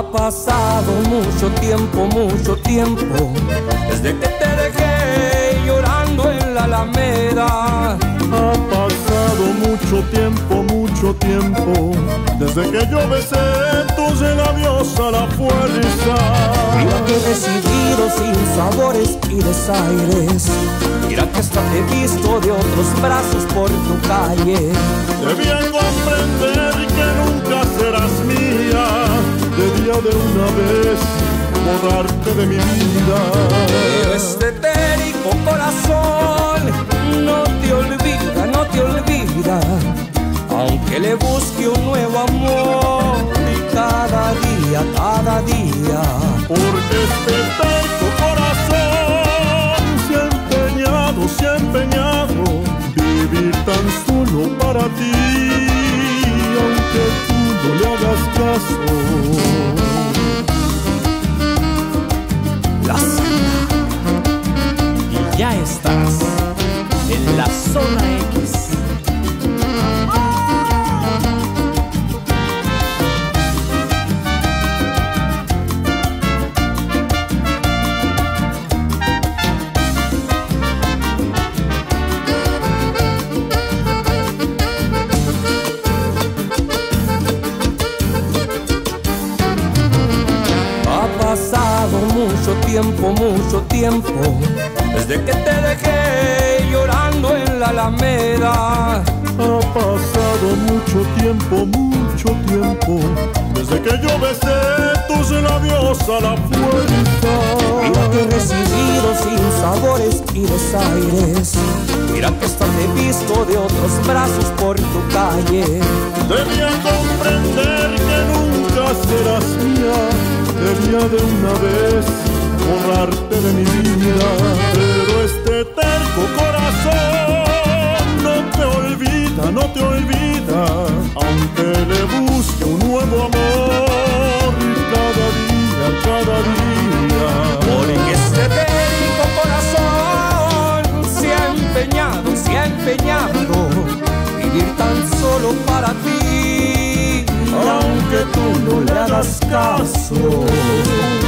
pasado mucho tiempo, desde que te dejé llorando en la Alameda. Ha pasado mucho tiempo, desde que yo besé tus labios a la fuerza. Mira que he recibido sin sabores y desaires, mira que hasta te he visto de otros brazos por tu calle. Debía comprender que nunca serás mía, debía de una vez borrarte de mi vida. Pero este etérico corazón no te olvida, aunque le busque un nuevo amor y cada día, porque este terco corazón se ha empeñado vivir tan solo para ti, aunque tú no le hagas caso. La Zona. Y ya estás en la Zona X. Mucho tiempo, desde que te dejé llorando en la Alameda. Ha pasado mucho tiempo, desde que yo besé tus labios a la fuerza. Mira que he recibido sin sabores y desaires, mira que hasta te he visto de otros brazos por tu calle. Debía comprender que nunca serás mía, debía de una vez borrarte de mi vida. Pero este terco corazón no te olvida, aunque le busque un nuevo amor cada día. Porque este terco corazón se ha empeñado vivir tan solo para ti, aunque tú no le hagas caso.